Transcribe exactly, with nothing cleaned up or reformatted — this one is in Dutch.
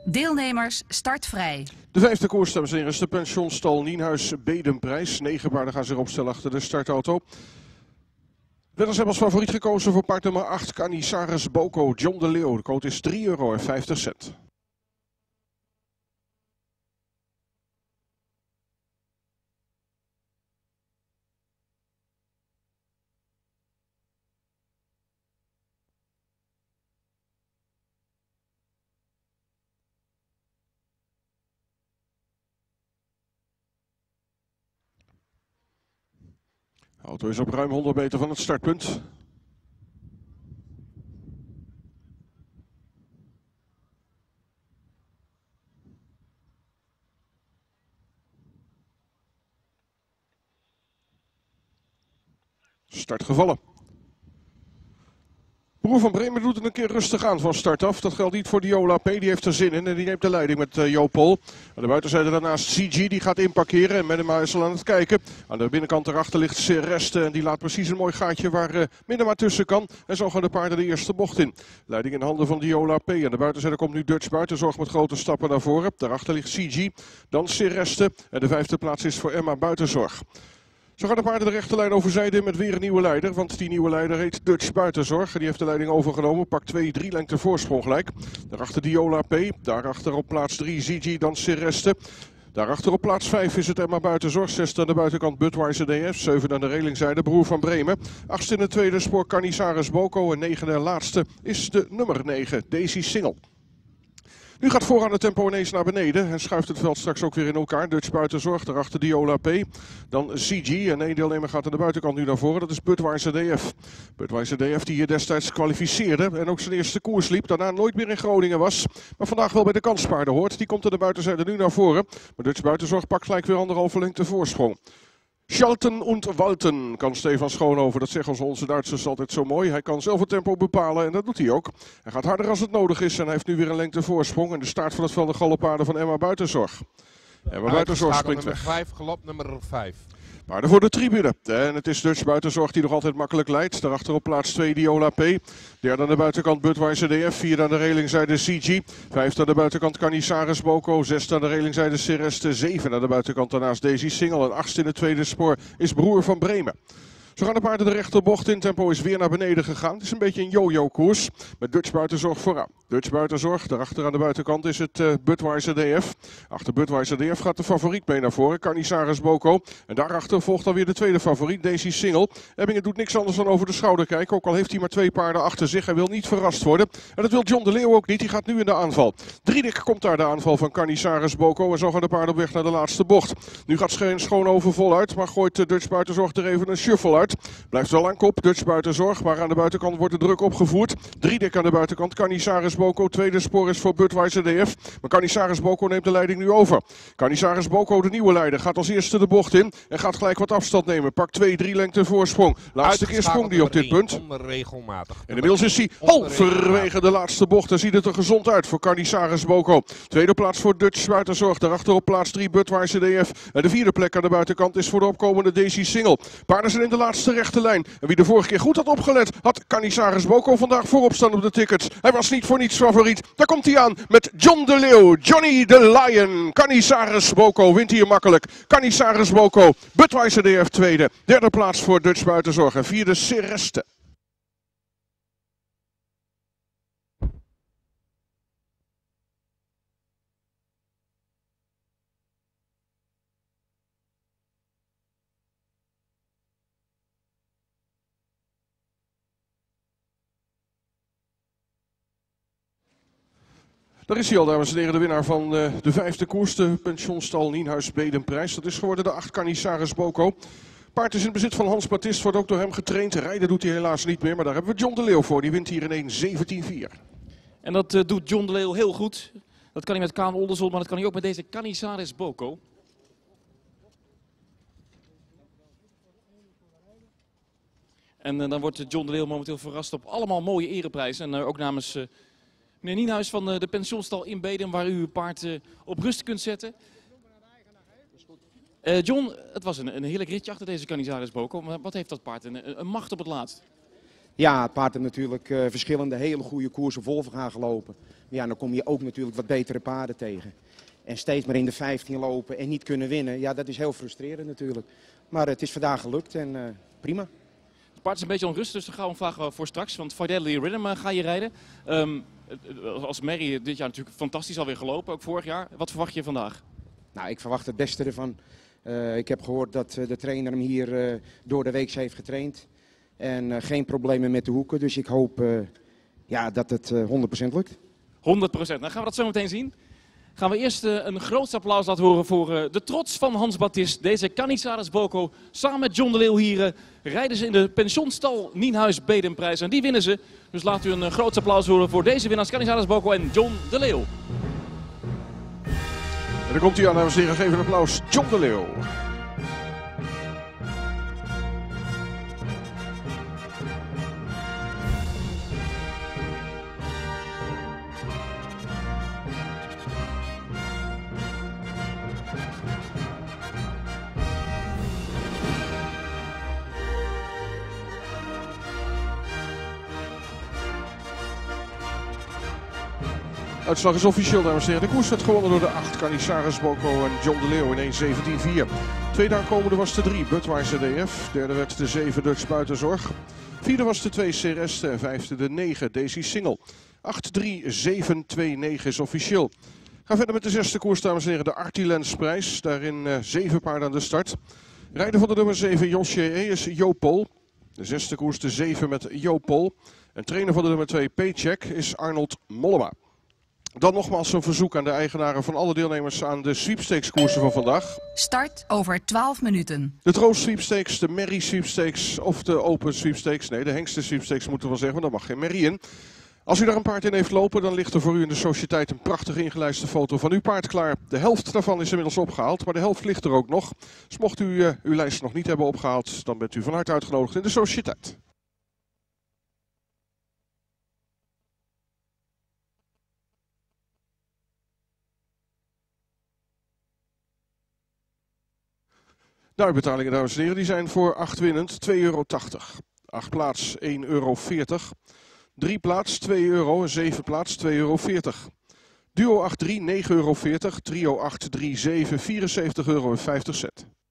Deelnemers startvrij. De vijfde koers, dames en heren, is de pensionstal Nienhuis Bedenprijs. Negen paarden gaan zich opstellen achter de startauto. Wedders hebben als favoriet gekozen voor paard nummer acht, Canizares Boko, John de Leeuw. De quote is drie euro en vijftig cent. De auto is op ruim honderd meter van het startpunt. Start gevallen. Broer van Bremen doet het een keer rustig aan van start af. Dat geldt niet voor Diola P. Die heeft er zin in en die neemt de leiding met uh, Jo Pol. Aan de buitenzijde daarnaast C G, die gaat inparkeren en Minema is al aan het kijken. Aan de binnenkant daarachter ligt Sereste en die laat precies een mooi gaatje waar uh, Minema tussen kan. En zo gaan de paarden de eerste bocht in. Leiding in handen van Diola P. Aan de buitenzijde komt nu Dutch Buitenzorg met grote stappen naar voren. Daarachter ligt C G, dan Sereste en de vijfde plaats is voor Emma Buitenzorg. Zo gaan de paarden de rechterlijn overzijde met weer een nieuwe leider. Want die nieuwe leider heet Dutch Buitenzorg. Die heeft de leiding overgenomen. Pakt twee, drie lengte voorsprong gelijk. Daarachter Diola P. Daarachter op plaats drie Z G, dan Sereste. Daarachter op plaats vijf is het Emma Buitenzorg. Zesde aan de buitenkant Budweiser D F. Zeven aan de relingzijde Broer van Bremen. Achtste in het tweede spoor Canizares Boko. En negende en laatste is de nummer negen, Daisy Single. Nu gaat vooraan het tempo ineens naar beneden en schuift het veld straks ook weer in elkaar. Dutch Buitenzorg, daarachter Diola P. Dan C G en één deelnemer gaat aan de buitenkant nu naar voren. Dat is Budweiser D F. Budweiser D F die hier destijds kwalificeerde en ook zijn eerste koers liep. Daarna nooit meer in Groningen was. Maar vandaag wel bij de kanspaarden hoort. Die komt aan de buitenzijde nu naar voren. Maar Dutch Buitenzorg pakt gelijk weer anderhalve lengte voorsprong. Schalten und walten kan Stefan Schoonhoven. Dat zeggen onze Duitsers altijd zo mooi. Hij kan zelf het tempo bepalen en dat doet hij ook. Hij gaat harder als het nodig is en hij heeft nu weer een lengte voorsprong. En de staart van het veld de galoppaarden van Emma Buitenzorg. Emma Buitenzorg springt weg. vijf, galop nummer vijf. Paarden voor de tribune. En het is Dutch Buitenzorg die nog altijd makkelijk leidt. Daarachter op plaats twee Diola P. Derde aan de buitenkant Budweiser D F. Vierde aan de relingzijde C G. Vijfde aan de buitenkant Canizares Boko. Zesde aan de relingzijde Sereste. Zeven aan de buitenkant daarnaast Daisy Single. En achtste in het tweede spoor is Broer van Bremen. Zo gaan de paarden de rechterbocht in. Tempo is weer naar beneden gegaan. Het is een beetje een yo-yo koers. Met Dutch Buitenzorg vooraan. Dutch Buitenzorg. Daarachter aan de buitenkant is het uh, Budweiser D F. Achter Budweiser D F gaat de favoriet mee naar voren. Canizares Boko. En daarachter volgt dan weer de tweede favoriet. Daisy Single. Ebbingen doet niks anders dan over de schouder kijken. Ook al heeft hij maar twee paarden achter zich. Hij wil niet verrast worden. En dat wil John de Leeuw ook niet. Die gaat nu in de aanval. Driedik komt daar de aanval van Canizares Boko. En zo gaan de paarden op weg naar de laatste bocht. Nu gaat Scheen Schoonhoven voluit. Maar gooit uh, Dutch Buitenzorg er even een shuffle uit. Blijft wel aan kop, Dutch Buitenzorg, maar aan de buitenkant wordt de druk opgevoerd. Driedik aan de buitenkant, Canizares Boko, tweede spoor is voor Budweiser D F. Maar Canizares Boko neemt de leiding nu over. Canizares Boko, de nieuwe leider, gaat als eerste de bocht in en gaat gelijk wat afstand nemen. Pakt twee, drie lengte voorsprong. Laatste keer sprong die op dit punt. Onregelmatig. En inmiddels is hij halverwege de laatste bocht en ziet het er gezond uit voor Canizares Boko. Tweede plaats voor Dutch Buitenzorg, daarachter op plaats drie Budweiser D F. En de vierde plek aan de buitenkant is voor de opkomende Daisy Single. Paarden zijn in de laatste rechte lijn. En wie de vorige keer goed had opgelet, had Canizares Boko vandaag voorop staan op de tickets. Hij was niet voor niets favoriet. Daar komt hij aan met John de Leeuw. Johnny de Lion. Canizares Boko wint hier makkelijk. Canizares Boko. Budweiser D F tweede. Derde plaats voor Dutch Buitenzorg. En vierde Sereste. Daar is hij al, dames en heren, de winnaar van uh, de vijfde koers, de pensionstal Nienhuis Bedenprijs. Dat is geworden de acht Canizares Boko. Paard is in het bezit van Hans Baptist, wordt ook door hem getraind. Rijden doet hij helaas niet meer, maar daar hebben we John de Leeuw voor. Die wint hier in één zeventien vier. En dat uh, doet John de Leeuw heel goed. Dat kan hij met Kaan Olderson, maar dat kan hij ook met deze Canizares Boko. En uh, dan wordt John de Leeuw momenteel verrast op allemaal mooie ereprijzen. En uh, ook namens uh, meneer Nienhuis van uh, de pensionstal in Bedum, waar u uw paard uh, op rust kunt zetten. Uh, John, het was een, een heerlijk ritje achter deze Canizares Boko. Maar wat heeft dat paard? Een, een macht op het laatst. Ja, het paard heeft natuurlijk uh, verschillende hele goede koersen vol gaan gelopen. Ja, dan kom je ook natuurlijk wat betere paarden tegen. En steeds maar in de vijftien lopen en niet kunnen winnen, ja, dat is heel frustrerend natuurlijk. Maar het is vandaag gelukt en uh, prima. Het paard is een beetje onrustig, dus dan gaan we hem vragen voor straks. Want Fidelity Rhythm uh, ga je rijden. Um, als Mary dit jaar natuurlijk fantastisch alweer gelopen, ook vorig jaar. Wat verwacht je vandaag? Nou, ik verwacht het beste ervan. Uh, ik heb gehoord dat uh, de trainer hem hier uh, door de week heeft getraind. En uh, geen problemen met de hoeken, dus ik hoop uh, ja, dat het uh, honderd procent lukt. honderd procent, dan gaan we dat zo meteen zien. Gaan we eerst uh, een groot applaus laten horen voor uh, de trots van Hans Baptist. Deze Canizares Boko, samen met John de Leeuw hier, uh, rijden ze in de pensionstal Nienhuis Bedenprijs. En die winnen ze. Dus laat u een uh, groot applaus horen voor deze winnaars Canizares Boko en John de Leeuw. En dan komt hij aan, dames en heren, geef een applaus, John de Leeuw. Uitslag is officieel, dames en heren. De koers werd gewonnen door de acht Canizares Boko en John de Leeuw in één zeventien vier. Tweede aankomende was de drie Budweiser D F. Derde werd de zeven Dutch Buitenzorg. Vierde was de twee Ceres en vijfde de negen Daisy Single. acht drie zeven twee negen is officieel. Gaan verder met de zesde koers, dames en heren. De Artilens prijs. Daarin uh, zeven paarden aan de start. Rijder van de nummer zeven Jos J E is Joop Pol. De zesde koers de zeven met Joop Pol. En trainer van de nummer twee Paycheck is Arnold Mollema. Dan nogmaals een verzoek aan de eigenaren van alle deelnemers aan de sweepstakes-koersen van vandaag. Start over twaalf minuten. De Troost Sweepstakes, de Merrie Sweepstakes of de Open Sweepstakes. Nee, de Hengsten Sweepstakes moeten we wel zeggen, want daar mag geen Merrie in. Als u daar een paard in heeft lopen, dan ligt er voor u in de sociëteit een prachtig ingelijste foto van uw paard klaar. De helft daarvan is inmiddels opgehaald, maar de helft ligt er ook nog. Dus mocht u uh, uw lijst nog niet hebben opgehaald, dan bent u van harte uitgenodigd in de sociëteit. De uitbetalingen, dames en heren, die zijn voor acht winnend twee euro tachtig. acht plaats één euro veertig. drie plaats twee euro en zeven plaats twee euro veertig. Duo acht drie negen euro veertig. Trio acht drie zeven vierenzeventig euro en vijftig cent.